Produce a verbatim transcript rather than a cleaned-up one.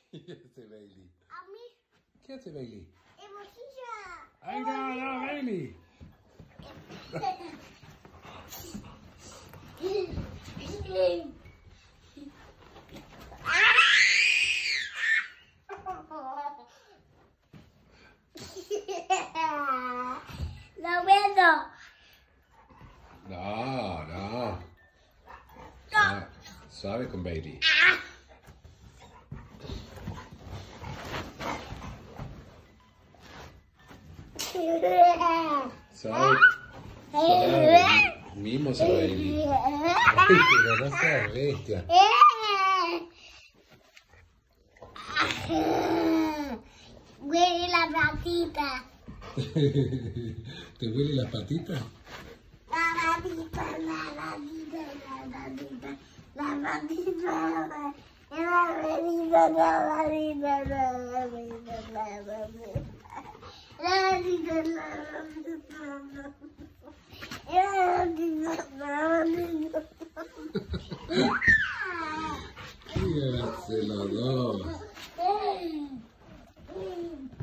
¿Qué hace Bailey? A mí. ¿Qué hace Bailey? Emojilla. ¡Ay, no, no, Bailey! Lo veo. No, no. Suave, suave con Bailey. Suave. Suave. Mimos a Bailey. Ay, pero no seas bestia. Huele la patita. ¿Te huele las patitas? La patita, la patita, la patita, la patita, la patita, la patita, la patita, la patita. ¿Qué hace los dos?